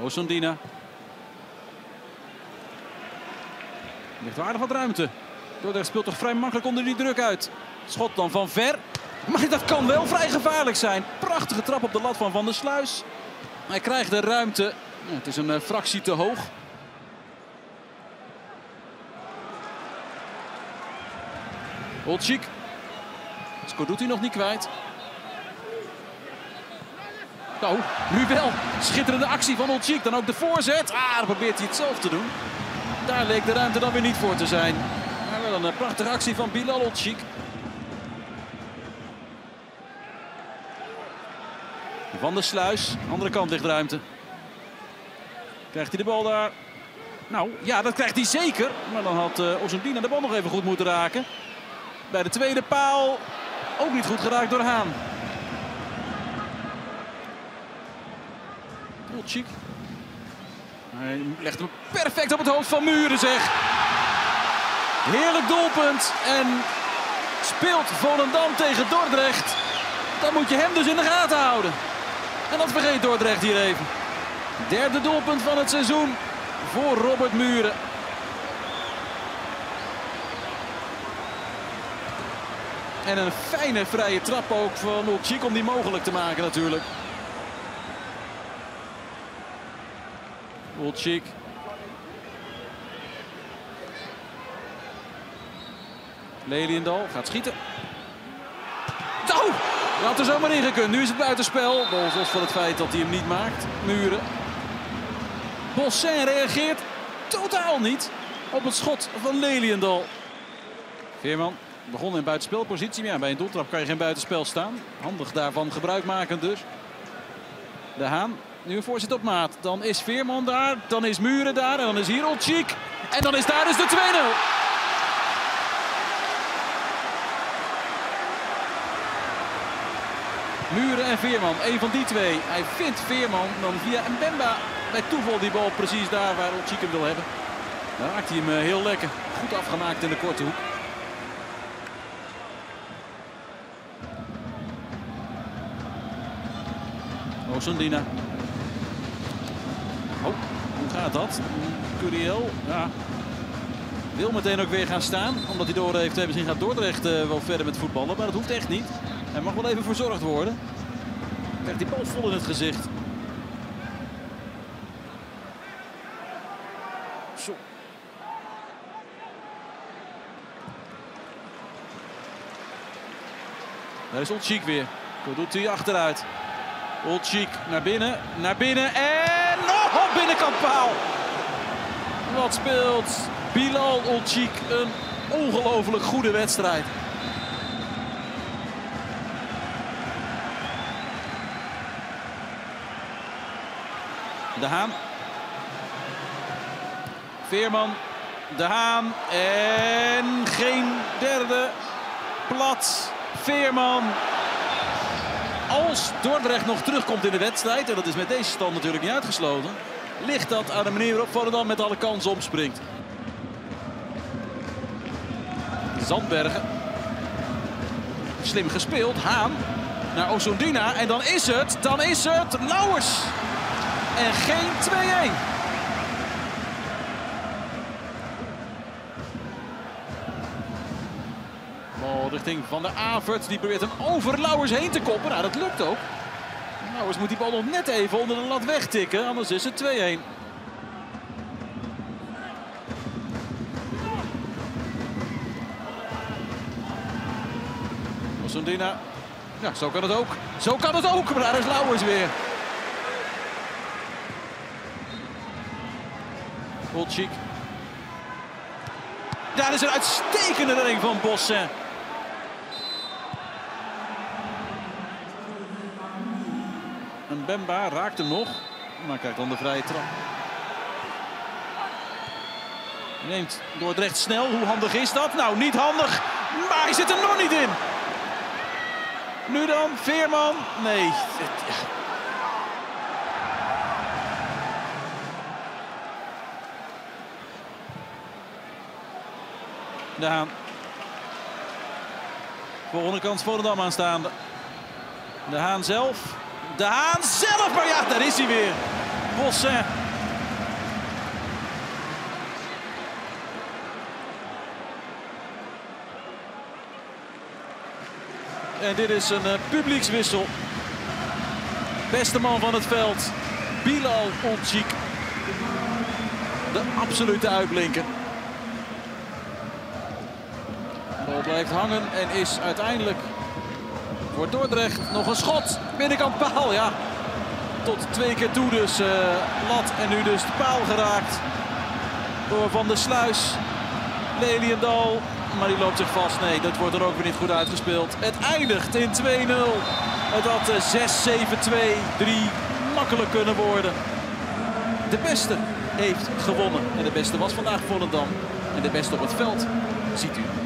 Osundina. Ligt aardig wat ruimte. Dordrecht speelt toch vrij makkelijk onder die druk uit. Schot dan van ver. Maar dat kan wel vrij gevaarlijk zijn. Prachtige trap op de lat van Van der Sluis. Hij krijgt de ruimte. Ja, het is een fractie te hoog. Olczyk. Score doet hij nog niet kwijt. Nou, nu wel. Schitterende actie van Olczyk. Dan ook de voorzet. Dan probeert hij het zelf te doen. Daar leek de ruimte dan weer niet voor te zijn. Maar wel een prachtige actie van Bilal Olczyk. Van der Sluis. Andere kant ligt ruimte. Krijgt hij de bal daar? Nou, ja, dat krijgt hij zeker. Maar dan had Osundina de bal nog even goed moeten raken. Bij de tweede paal ook niet goed geraakt door Haan. Olczyk. Hij legt hem perfect op het hoofd van Muren, zeg. Heerlijk doelpunt. En speelt Volendam tegen Dordrecht. Dan moet je hem dus in de gaten houden. En dat vergeet Dordrecht hier even. Derde doelpunt van het seizoen voor Robert Muren. En een fijne vrije trap ook van Olczyk om die mogelijk te maken natuurlijk. Olczyk. Leliendal gaat schieten. Oh, had er zomaar in gekund. Nu is het buitenspel. Los van het feit dat hij hem niet maakt. Muren. Bossin reageert totaal niet op het schot van Leliendal. Veerman begon in buitenspelpositie. Maar ja, bij een doeltrap kan je geen buitenspel staan. Handig daarvan gebruik maken dus. De Haan. Nu een voorzet op maat. Dan is Veerman daar. Dan is Muren daar. En dan is hier Olczyk. En dan is daar dus de 2-0. Muren en Veerman. Een van die twee. Hij vindt Veerman dan via Mbemba. Bij toeval die bal precies daar waar Olczyk hem wil hebben. Dan raakt hij hem heel lekker. Goed afgemaakt in de korte hoek. Osundina. Oh, hoe gaat dat? Curiel, ja. Wil meteen ook weer gaan staan. Omdat hij door heeft. Misschien gaat Dordrecht wel verder met voetballen. Maar dat hoeft echt niet. Hij mag wel even verzorgd worden. Krijgt die bal vol in het gezicht. Zo. Daar is Olczyk weer. Wat doet hij achteruit? Olczyk naar binnen en nog op binnenkant paal. Wat speelt Bilal Olczyk een ongelooflijk goede wedstrijd. De Haan. Veerman. De Haan. En geen derde. Plat. Veerman. Als Dordrecht nog terugkomt in de wedstrijd, en dat is met deze stand natuurlijk niet uitgesloten, ligt dat aan de manier waarop Volendam met alle kansen opspringt. Zandbergen. Slim gespeeld. Haan naar Osundina. En dan is het Lauwers. En geen 2-1. Bal richting Van der Avert. Die probeert hem over Lauwers heen te koppen. Nou, dat lukt ook. Lauwers moet die bal nog net even onder de lat wegtikken. Anders is het 2-1. Osundina. Ja, zo kan het ook. Zo kan het ook. Maar daar is Lauwers weer. Olczyk. Daar is een uitstekende redding van Bossin. Mbemba raakt hem nog. Maar krijgt dan de vrije trap. Neemt Dordrecht snel. Hoe handig is dat? Nou, niet handig. Maar hij zit er nog niet in. Nu dan, Veerman. Nee. De Haan. Volgende kans Volendam aanstaande. De Haan zelf. De Haan zelf, maar ja, daar is hij weer. Bossin. En dit is een publiekswissel. Beste man van het veld, Bilal Olcik. De absolute uitblinker. De bal blijft hangen en is uiteindelijk voor Dordrecht nog een schot. Binnenkant paal, ja. Tot 2 keer toe dus lat en nu dus de paal geraakt. Door Van der Sluis. Leliendal. Maar die loopt zich vast. Nee, dat wordt er ook weer niet goed uitgespeeld. Het eindigt in 2-0. Het had 6-7-2-3 makkelijk kunnen worden. De beste heeft gewonnen. En de beste was vandaag Volendam. En de beste op het veld ziet u